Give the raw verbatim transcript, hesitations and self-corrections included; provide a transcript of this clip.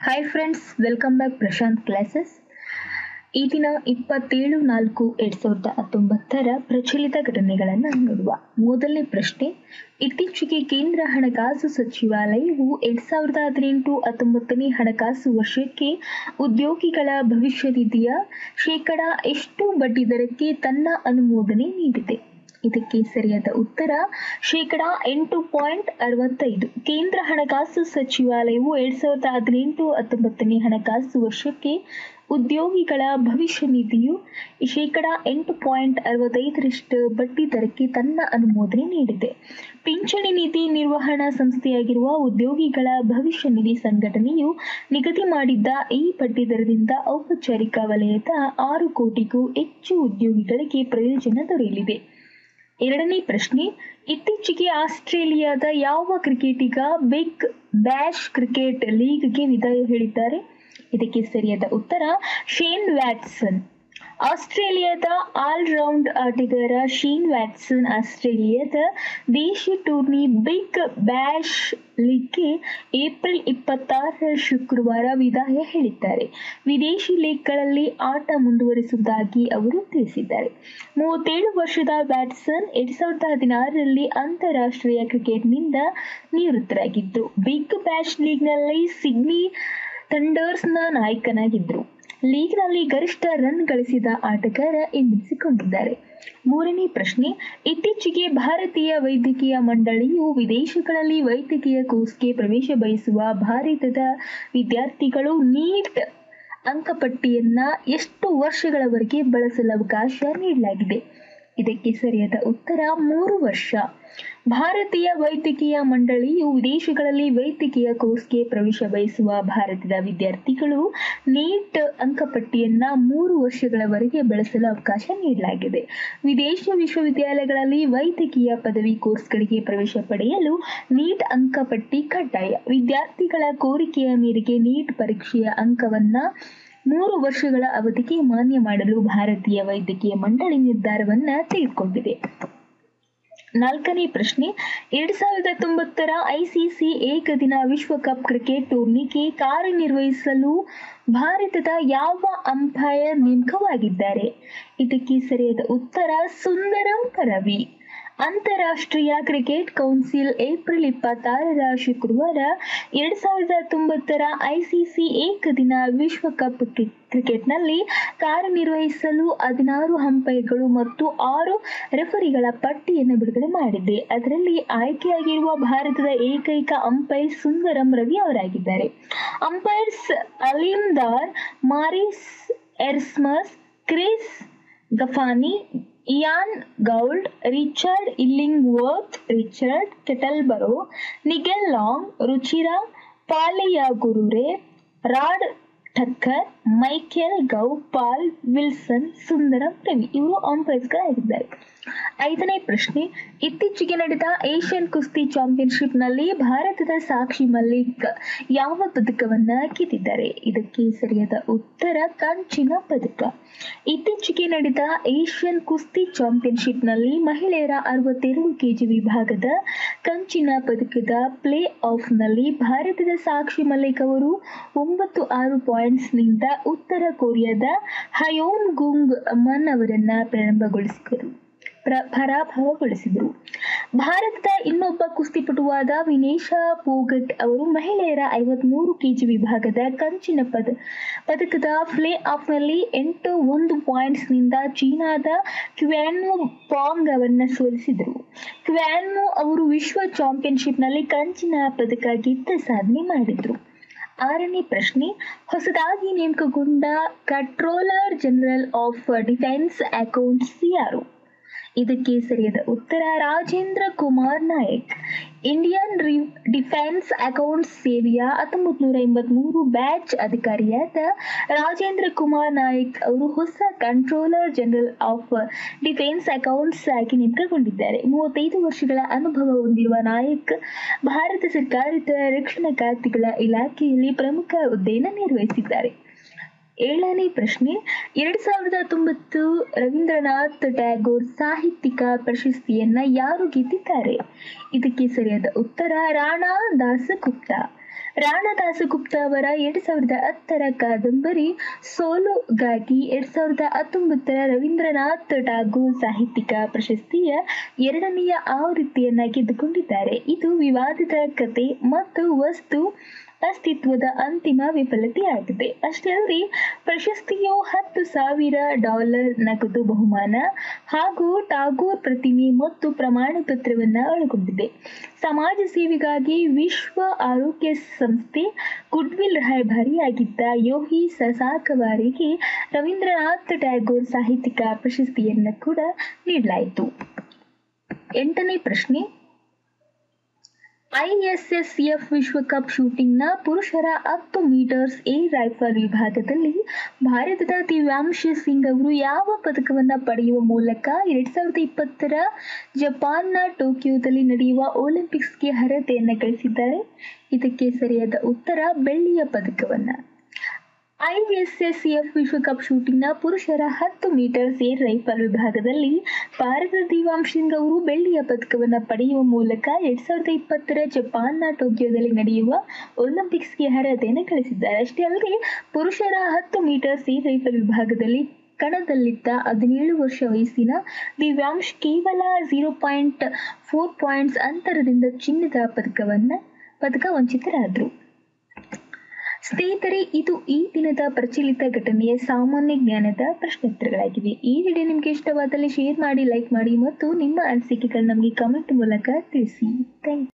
Hi friends, welcome back Prashant classes. ಈ ದಿನ ಇಪ್ಪತ್ತೇಳು ನಾಲ್ಕು ಎರಡ್ ಸಾವಿರದ ಹತ್ತೊಂಬತ್ತರ ಪ್ರಚಲಿತ ಘಟನೆಗಳನ್ನು ನೋಡುವ. ಮೊದಲನೇ ಪ್ರಶ್ನೆ, ಇತ್ತೀಚೆಗೆ ಕೇಂದ್ರ ಹಣಕಾಸು ಸಚಿವಾಲಯವು ಎರಡ್ ಸಾವಿರದ ಹದಿನೆಂಟು ಹತ್ತೊಂಬತ್ತನೇ ಹಣಕಾಸು ವರ್ಷಕ್ಕೆ ಉದ್ಯೋಗಿಗಳ ಭವಿಷ್ಯ ನಿಧಿಯ ಶೇಕಡ ಎಷ್ಟು ಬಡ್ಡಿ ದರಕ್ಕೆ ತನ್ನ ಅನುಮೋದನೆ ನೀಡಿದೆ? ಇದಕ್ಕೆ ಸರಿಯಾದ ಉತ್ತರ ಶೇಕಡ ಎಂಟು ಪಾಯಿಂಟ್ ಅರವತ್ತೈದು. ಕೇಂದ್ರ ಹಣಕಾಸು ಸಚಿವಾಲಯವು ಎರಡ್ ಸಾವಿರದ ಹದಿನೆಂಟು ಹತ್ತೊಂಬತ್ತನೇ ಹಣಕಾಸು ವರ್ಷಕ್ಕೆ ಉದ್ಯೋಗಿಗಳ ಭವಿಷ್ಯ ನಿಧಿಯು ಶೇಕಡ ಎಂಟು ಪಾಯಿಂಟ್ ಅರವತ್ತೈದರಷ್ಟು ಬಡ್ಡಿ ದರಕ್ಕೆ ತನ್ನ ಅನುಮೋದನೆ ನೀಡಿದೆ. ಪಿಂಚಣಿ ನಿಧಿ ನಿರ್ವಹಣಾ ಸಂಸ್ಥೆಯಾಗಿರುವ ಉದ್ಯೋಗಿಗಳ ಭವಿಷ್ಯ ನಿಧಿ ಸಂಘಟನೆಯು ನಿಗದಿ ಮಾಡಿದ್ದ ಈ ಬಡ್ಡಿ ದರದಿಂದ ಔಪಚಾರಿಕ ವಲಯದ ಆರು ಕೋಟಿಗೂ ಹೆಚ್ಚು ಉದ್ಯೋಗಿಗಳಿಗೆ ಪ್ರಯೋಜನ ದೊರೆಯಲಿದೆ. ಎರಡನೇ ಪ್ರಶ್ನೆ, ಇತ್ತೀಚೆಗೆ ಆಸ್ಟ್ರೇಲಿಯಾದ ಯಾವ ಕ್ರಿಕೆಟಿಗ ಬಿಗ್ ಬ್ಯಾಶ್ ಕ್ರಿಕೆಟ್ ಲೀಗ್ಗೆ ವಿದಾಯ ಹೇಳಿದ್ದಾರೆ? ಇದಕ್ಕೆ ಸರಿಯಾದ ಉತ್ತರ ಶೇನ್ ವ್ಯಾಟ್ಸನ್. ಆಸ್ಟ್ರೇಲಿಯಾದ ಆಲ್ರೌಂಡ್ ಆಟಗಾರ ಶೇನ್ ವ್ಯಾಟ್ಸನ್ ಆಸ್ಟ್ರೇಲಿಯಾದ ದೇಶಿ ಟೂರ್ನಿ ಬಿಗ್ ಬ್ಯಾಶ್ ಲೀಗ್ಗೆ ಏಪ್ರಿಲ್ ಇಪ್ಪತ್ತಾರರ ಶುಕ್ರವಾರ ವಿದಾಯ ಹೇಳಿದ್ದಾರೆ. ವಿದೇಶಿ ಲೀಗ್ಗಳಲ್ಲಿ ಆಟ ಮುಂದುವರಿಸುವುದಾಗಿ ಅವರು ತಿಳಿಸಿದ್ದಾರೆ. ಮೂವತ್ತೇಳು ವರ್ಷದ ವ್ಯಾಟ್ಸನ್ ಎರಡ್ ಸಾವಿರದ ಹದಿನಾರರಲ್ಲಿ ಅಂತಾರಾಷ್ಟ್ರೀಯ ಕ್ರಿಕೆಟ್ನಿಂದ ನಿವೃತ್ತರಾಗಿದ್ದರು. ಬಿಗ್ ಬ್ಯಾಶ್ ಲೀಗ್ನಲ್ಲಿ ಸಿಡ್ನಿ ಥಂಡರ್ಸ್ನ ನಾಯಕನಾಗಿದ್ದರು. ಲೀಗ್ನಲ್ಲಿ ಗರಿಷ್ಠ ರನ್ ಗಳಿಸಿದ ಆಟಗಾರ ಎಂದೆನಿಸಿಕೊಂಡಿದ್ದಾರೆ. ಮೂರನೇ ಪ್ರಶ್ನೆ, ಇತ್ತೀಚೆಗೆ ಭಾರತೀಯ ವೈದ್ಯಕೀಯ ಮಂಡಳಿಯು ವಿದೇಶಗಳಲ್ಲಿ ವೈದ್ಯಕೀಯ ಕೋರ್ಸ್ಗೆ ಪ್ರವೇಶ ಬಯಸುವ ಭಾರತದ ವಿದ್ಯಾರ್ಥಿಗಳು ನೀಟ್ ಅಂಕಪಟ್ಟಿಯನ್ನ ಎಷ್ಟು ವರ್ಷಗಳವರೆಗೆ ಬಳಸಲು ಅವಕಾಶ ನೀಡಲಾಗಿದೆ? ಇದಕ್ಕೆ ಸರಿಯಾದ ಉತ್ತರ ಮೂರು ವರ್ಷ. ಭಾರತೀಯ ವೈದ್ಯಕೀಯ ಮಂಡಳಿಯು ವಿದೇಶಗಳಲ್ಲಿ ವೈದ್ಯಕೀಯ ಕೋರ್ಸ್ಗೆ ಪ್ರವೇಶ ಬಯಸುವ ಭಾರತದ ವಿದ್ಯಾರ್ಥಿಗಳು ನೀಟ್ ಅಂಕಪಟ್ಟಿಯನ್ನ ಮೂರು ವರ್ಷಗಳವರೆಗೆ ಬಳಸಲು ಅವಕಾಶ ನೀಡಲಾಗಿದೆ. ವಿದೇಶ ವಿಶ್ವವಿದ್ಯಾಲಯಗಳಲ್ಲಿ ವೈದ್ಯಕೀಯ ಪದವಿ ಕೋರ್ಸ್ಗಳಿಗೆ ಪ್ರವೇಶ ಪಡೆಯಲು ನೀಟ್ ಅಂಕಪಟ್ಟಿ ಕಡ್ಡಾಯ. ವಿದ್ಯಾರ್ಥಿಗಳ ಕೋರಿಕೆಯ ಮೇರೆಗೆ ನೀಟ್ ಪರೀಕ್ಷೆಯ ಅಂಕವನ್ನ ಮೂರು ವರ್ಷಗಳ ಅವಧಿಗೆ ಮಾನ್ಯ ಮಾಡಲು ಭಾರತೀಯ ವೈದ್ಯಕೀಯ ಮಂಡಳಿ ನಿರ್ಧಾರವನ್ನ ತೆಗೆದುಕೊಂಡಿದೆ. ನಾಲ್ಕನೇ ಪ್ರಶ್ನೆ, ಎರಡ್ ಸಾವಿರದ ಹತ್ತೊಂಬತ್ತರ ಐಸಿಸಿ ಏಕದಿನ ವಿಶ್ವಕಪ್ ಕ್ರಿಕೆಟ್ ಟೂರ್ನಿಗೆ ಕಾರ್ಯನಿರ್ವಹಿಸಲು ಭಾರತದ ಯಾವ ಅಂಪೈರ್ ನೇಮಕವಾಗಿದ್ದಾರೆ? ಇದಕ್ಕೆ ಸರಿಯಾದ ಉತ್ತರ ಸುಂದರಂ ರವಿ. ಅಂತಾರಾಷ್ಟ್ರೀಯ ಕ್ರಿಕೆಟ್ ಕೌನ್ಸಿಲ್ ಏಪ್ರಿಲ್ ಇಪ್ಪತ್ತಾರರ ಶುಕ್ರವಾರ ಎರಡ್ ಸಾವಿರದ ಹತ್ತೊಂಬತ್ತರ ಐಸಿಸಿ ಏಕದಿನ ವಿಶ್ವಕಪ್ ಕ್ರಿಕೆಟ್ನಲ್ಲಿ ಕಾರ್ಯನಿರ್ವಹಿಸಲು ಹದಿನಾರು ಅಂಪೈರ್ಗಳು ಮತ್ತು ಆರು ರೆಫರಿಗಳ ಪಟ್ಟಿಯನ್ನು ಬಿಡುಗಡೆ ಮಾಡಿದೆ. ಅದರಲ್ಲಿ ಆಯ್ಕೆಯಾಗಿರುವ ಭಾರತದ ಏಕೈಕ ಅಂಪೈರ್ ಸುಂದರಂ Ravi ಅವರಾಗಿದ್ದಾರೆ. Umpires ಅಲೀಮ್ದಾರ್, ಮಾರಿಸ್ Erasmus, Chris ಗಫಾನಿ, Ian ಗೌಲ್ಡ್, Richard Illingworth, Richard ಕೆಟಲ್ಬರೋ, ನಿಗೆಲ್ long, ರುಚಿರಾ ಪಾಲಿಯಾಗುರುರೆ, rod ಠಕ್ಕರ್, ಮೈಕೆಲ್ ಗೌ, ಪಾಲ್ ವಿಲ್ಸನ್, ಸುಂದರಂ ರವಿ ಇವರು ಅಂಪೈರ್ಸ್ಗಳಾಗಿದ್ದಾರೆ. ಐದನೇ ಪ್ರಶ್ನೆ, ಇತ್ತೀಚೆಗೆ ನಡೆದ ಏಷ್ಯನ್ ಕುಸ್ತಿ ಚಾಂಪಿಯನ್ಶಿಪ್ನಲ್ಲಿ ಭಾರತದ ಸಾಕ್ಷಿ ಮಲ್ಲಿಕ್ ಯಾವ ಪದಕವನ್ನ ಗೆದ್ದಿದ್ದಾರೆ? ಇದಕ್ಕೆ ಸರಿಯಾದ ಉತ್ತರ ಕಂಚಿನ ಪದಕ. ಇತ್ತೀಚೆಗೆ ನಡೆದ ಏಷ್ಯನ್ ಕುಸ್ತಿ ಚಾಂಪಿಯನ್ಶಿಪ್ನಲ್ಲಿ ಮಹಿಳೆಯರ ಅರವತ್ತೆರಡು ಕೆಜಿ ವಿಭಾಗದ ಕಂಚಿನ ಪದಕದ ಪ್ಲೇ ಆಫ್ನಲ್ಲಿ ಭಾರತದ ಸಾಕ್ಷಿ ಮಲ್ಲಿಕ್ ಅವರು ಒಂಬತ್ತು ಆರು ಪಾಯಿಂಟ್ಸ್ನಿಂದ ಉತ್ತರ ಕೊರಿಯಾದ ಹಯೋನ್ ಗುಂಗ್ ಮನ್ ಅವರನ್ನ ಪ್ರಾರಂಭಗೊಳಿಸಿದರು ಪರಾಭವಗೊಳಿಸಿದರು. ಭಾರತದ ಇನ್ನೊಬ್ಬ ಕುಸ್ತಿಪಟುವಾದ ವಿನೇಶಾ ಫೋಗಟ್ ಅವರು ಮಹಿಳೆಯರ ಐವತ್ಮೂರು ಕೆಜಿ ವಿಭಾಗದ ಕಂಚಿನ ಪದ ಪದಕದ ಪ್ಲೇ ಆಫ್ನಲ್ಲಿ ಎಂಟು ಒಂದು ಪಾಯಿಂಟ್ಸ್ನಿಂದ ಚೀನಾದ ಕ್ವಾನ್ವು ಪಾಂಗ್ ಅವರನ್ನ ಸೋಲಿಸಿದರು. ಕ್ವಾನ್ವು ಅವರು ವಿಶ್ವ ಚಾಂಪಿಯನ್ಶಿಪ್ನಲ್ಲಿ ಕಂಚಿನ ಪದಕ ಗೆದ್ದ ಸಾಧನೆ ಮಾಡಿದರು. ಆರನೇ ಪ್ರಶ್ನೆ, ಹೊಸದಾಗಿ ನೇಮಕಗೊಂಡ controller general of defence accounts ಯಾರು? ಇದಕ್ಕೆ ಸರಿಯಾದ ಉತ್ತರ Rajendra Kumar Nayak. Indian defence accounts ಸೇವೆಯ ಹತ್ತೊಂಬತ್ತು ನೂರ ಎಂಬತ್ಮೂರು ಬ್ಯಾಚ್ ಅಧಿಕಾರಿಯಾದ ರಾಜೇಂದ್ರ ಕುಮಾರ್ ನಾಯಕ್ ಅವರು ಹೊಸ controller general of defence accounts ಆಗಿ ನೇಮಕಗೊಂಡಿದ್ದಾರೆ. ಮೂವತ್ತೈದು ವರ್ಷಗಳ ಅನುಭವ ಹೊಂದಿರುವ ನಾಯಕ್ ಭಾರತ ಸರ್ಕಾರದ ರಕ್ಷಣಾ ಖಾತೆಗಳ ಇಲಾಖೆಯಲ್ಲಿ ಪ್ರಮುಖ ಹುದ್ದೆಯನ್ನು ನಿರ್ವಹಿಸಿದ್ದಾರೆ. ಏಳನೇ ಪ್ರಶ್ನೆ, ಎರಡ್ ಸಾವಿರದ ಹತ್ತೊಂಬತ್ತು ರವೀಂದ್ರನಾಥ್ ಟ್ಯಾಗೋರ್ ಸಾಹಿತ್ಯಿಕ ಪ್ರಶಸ್ತಿಯನ್ನ ಯಾರು ಗೆದ್ದಿದ್ದಾರೆ? ಇದಕ್ಕೆ ಸರಿಯಾದ ಉತ್ತರ ರಾಣಾ ದಾಸಗುಪ್ತ. ರಾಣಾ ದಾಸಗುಪ್ತ ಅವರ ಎರಡ್ ಸಾವಿರದ ಹತ್ತರ ಕಾದಂಬರಿ ಸೋಲುಗಾಗಿ ಎರಡ್ ಸಾವಿರದ ಹತ್ತೊಂಬತ್ತರ ರವೀಂದ್ರನಾಥ್ ಟಾಗೂರ್ ಸಾಹಿತ್ಯಿಕ ಪ್ರಶಸ್ತಿಯ ಎರಡನೆಯ ಆವೃತ್ತಿಯನ್ನ ಗೆದ್ದುಕೊಂಡಿದ್ದಾರೆ. ಇದು ವಿವಾದಿತ ಕತೆ ಮತ್ತು ವಸ್ತು ಅಸ್ತಿತ್ವದ ಅಂತಿಮ ವಿಫಲತೆಯಾಗಿದೆ. ಅಷ್ಟೇ ಅಲ್ಲದೆ ಪ್ರಶಸ್ತಿಯು ಹತ್ತು ಸಾವಿರ ಡಾಲರ್ ನಗದು ಬಹುಮಾನ ಹಾಗೂ ಟಾಗೋರ್ ಪ್ರತಿಮೆ ಮತ್ತು ಪ್ರಮಾಣ ಪತ್ರವನ್ನು ಒಳಗೊಂಡಿದೆ. ಸಮಾಜ ಸೇವೆಗಾಗಿ ವಿಶ್ವ ಆರೋಗ್ಯ ಸಂಸ್ಥೆ ಗುಡ್ವಿಲ್ ರಾಯಭಾರಿಯಾಗಿದ್ದ ಯೋಹಿ ಸಸಾಕವಾರಿಗೆ ರವೀಂದ್ರನಾಥ್ ಟ್ಯಾಗೋರ್ ಸಾಹಿತ್ಯಿಕ ಪ್ರಶಸ್ತಿಯನ್ನು ಕೂಡ ನೀಡಲಾಯಿತು. ಎಂಟನೇ ಪ್ರಶ್ನೆ, ಐಎಸ್ಎಸ್ಎಫ್ ವಿಶ್ವಕಪ್ ಶೂಟಿಂಗ್ನ ಪುರುಷರ ಹತ್ತು ಮೀಟರ್ಸ್ ಏರ್ ರೈಫಲ್ ವಿಭಾಗದಲ್ಲಿ ಭಾರತದ ದಿವ್ಯಾಂಶ್ ಸಿಂಗ್ ಅವರು ಯಾವ ಪದಕವನ್ನು ಪಡೆಯುವ ಮೂಲಕ ಎರಡ್ ಸಾವಿರದ ಇಪ್ಪತ್ತರ ಜಪಾನ್ನ ಟೋಕಿಯೋದಲ್ಲಿ ನಡೆಯುವ ಒಲಿಂಪಿಕ್ಸ್ಗೆ ಅರ್ಹತೆಯನ್ನು ಗಳಿಸಿದ್ದಾರೆ? ಇದಕ್ಕೆ ಸರಿಯಾದ ಉತ್ತರ ಬೆಳ್ಳಿಯ ಪದಕವನ್ನು. ಐಎಸ್ಎಸ್ಎಫ್ ವಿಶ್ವಕಪ್ ಶೂಟಿಂಗ್ನ ಪುರುಷರ ಹತ್ತು ಮೀಟರ್ಸ್ ಏರ್ ರೈಫಲ್ ವಿಭಾಗದಲ್ಲಿ ಭಾರತದ ದಿವ್ಯಾಂಶ್ ಸಿಂಗ್ ಅವರು ಬೆಳ್ಳಿಯ ಪದಕವನ್ನು ಪಡೆಯುವ ಮೂಲಕ ಎರಡ್ ಸಾವಿರದ ಇಪ್ಪತ್ತರ ಜಪಾನ್ನ ಟೋಕಿಯೋದಲ್ಲಿ ನಡೆಯುವ ಒಲಿಂಪಿಕ್ಸ್ಗೆ ಅರ್ಹತೆಯನ್ನು ಗಳಿಸಿದ್ದಾರೆ. ಅಷ್ಟೇ ಅಲ್ಲದೆ ಪುರುಷರ ಹತ್ತು ಮೀಟರ್ಸ್ ಏರ್ ರೈಫಲ್ ವಿಭಾಗದಲ್ಲಿ ಕಣದಲ್ಲಿದ್ದ ಹದಿನೇಳು ವರ್ಷ ವಯಸ್ಸಿನ ದಿವ್ಯಾಂಶ್ ಕೇವಲ ಝೀರೋ ಪಾಯಿಂಟ್ ಫೋರ್ ಪಾಯಿಂಟ್ಸ್ ಅಂತರದಿಂದ ಚಿನ್ನದ ಪದಕವನ್ನ ಪದಕ ವಂಚಿತರಾದರು. ಸ್ನೇಹಿತರೆ, ಇದು ಈ ದಿನದ ಪ್ರಚಲಿತ ಘಟನೆಯ ಸಾಮಾನ್ಯ ಜ್ಞಾನದ ಪ್ರಶ್ನೋತ್ತರಗಳಾಗಿವೆ. ಈ ವಿಡಿಯೋ ನಿಮಗೆ ಇಷ್ಟವಾದಲ್ಲಿ ಶೇರ್ ಮಾಡಿ, ಲೈಕ್ ಮಾಡಿ ಮತ್ತು ನಿಮ್ಮ ಅನಿಸಿಕೆಗಳು ನಮಗೆ ಕಮೆಂಟ್ ಮೂಲಕ ತಿಳಿಸಿ. Thank you.